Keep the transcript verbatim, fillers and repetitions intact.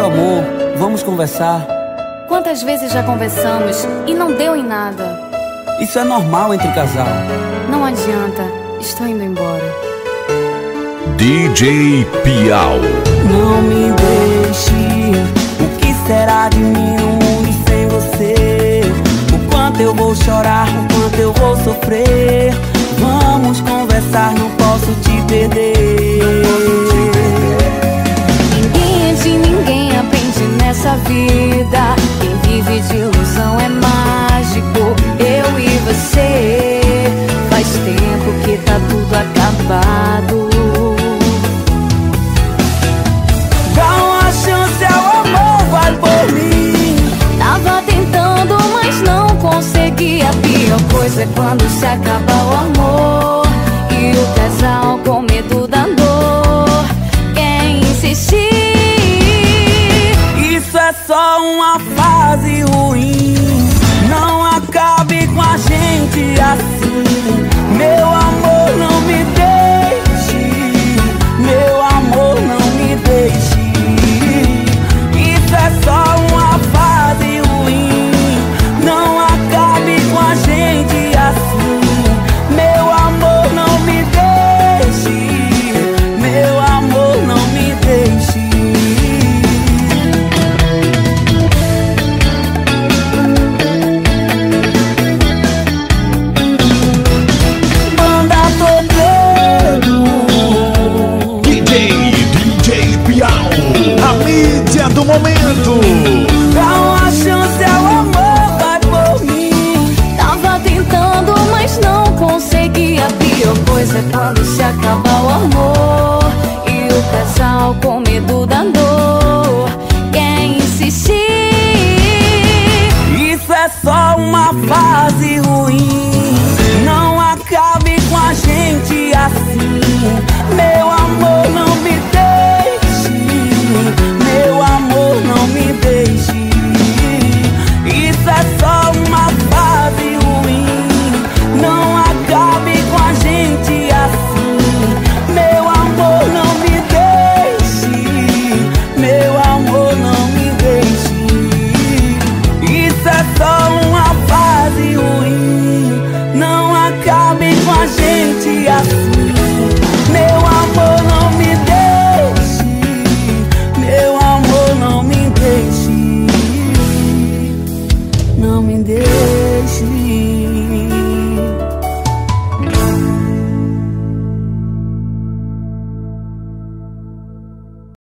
amor, vamos conversar. Quantas vezes já conversamos e não deu em nada? Isso é normal entre casal. Não adianta, estou indo embora. D J Piau. Não me deixe, o que será de mim no mundo sem você? O quanto eu vou chorar, o quanto eu vou sofrer. Vamos conversar, não posso te perder. Ninguém é de ninguém, aprende nessa vida. Quem vive de ilusão é mágico. Eu e você, faz tempo que tá tudo acabado. Dá uma chance ao amor, vai por mim. Tava tentando, mas não consegui. A pior coisa é quando se acaba o amor e o casal com medo da dor quer insistir. Isso é só uma fase ruim. Não acabe com a gente assim. Meu amor, não me deixe. Meu amor, não me deixe. Isso é só uma fase ruim. Não acabe com a gente assim. Meu amor, não me deixe. Meu amor, não me deixe. Manda todo D J, D J Piau. A mídia do momento. Dá uma chance ao amor, vai por mim. Tava tentando, mas não consegui. A pior coisa é quando se acaba o amor e o casal com medo da dor quer insistir. Isso é só uma fase ruim. Não acabe com a gente assim.